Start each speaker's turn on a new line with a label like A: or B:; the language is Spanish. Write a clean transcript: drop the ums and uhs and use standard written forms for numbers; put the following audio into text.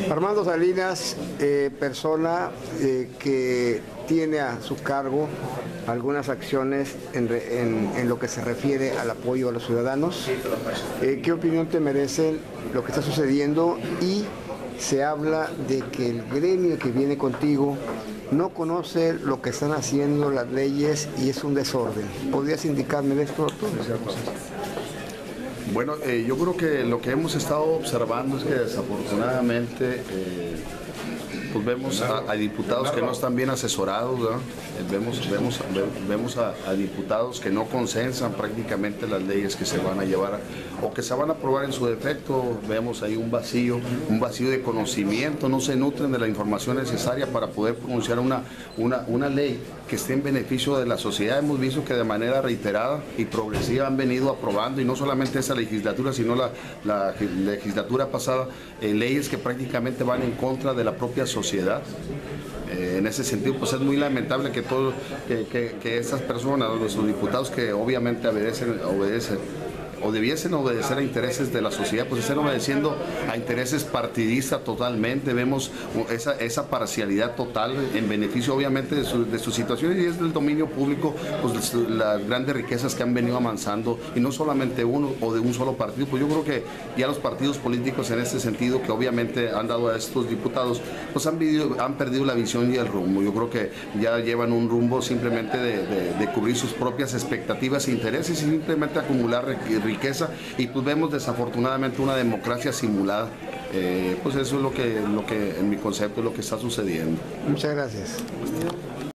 A: Armando Salinas, persona que tiene a su cargo algunas acciones en lo que se refiere al apoyo a los ciudadanos. ¿Qué opinión te merece lo que está sucediendo? Y se habla de que el gremio que viene contigo no conoce lo que están haciendo las leyes y es un desorden. ¿Podrías indicarme de esto, doctor?
B: Bueno, yo creo que lo que hemos estado observando es que desafortunadamente pues vemos a diputados que no están bien asesorados, ¿verdad? Vemos a diputados que no consensan prácticamente las leyes que se van a llevar o que se van a aprobar en su defecto. Vemos ahí un vacío de conocimiento, no se nutren de la información necesaria para poder pronunciar una ley que esté en beneficio de la sociedad. Hemos visto que de manera reiterada y progresiva han venido aprobando, y no solamente esa legislatura, sino la legislatura pasada, leyes que prácticamente van en contra de la propia sociedad. En ese sentido, pues es muy lamentable que estas personas, nuestros diputados que obviamente obedecen o debiesen obedecer a intereses de la sociedad, pues están obedeciendo a intereses partidistas totalmente. Vemos esa parcialidad total en beneficio obviamente de sus situaciones, y es del dominio público pues las grandes riquezas que han venido avanzando, y no solamente uno o de un solo partido. Pues yo creo que ya los partidos políticos en este sentido, que obviamente han dado a estos diputados, pues han perdido la visión y el rumbo. Yo creo que ya llevan un rumbo simplemente de cubrir sus propias expectativas e intereses y simplemente acumular riqueza, y pues vemos desafortunadamente una democracia simulada. Pues eso es lo que en mi concepto es lo que está sucediendo.
A: Muchas gracias.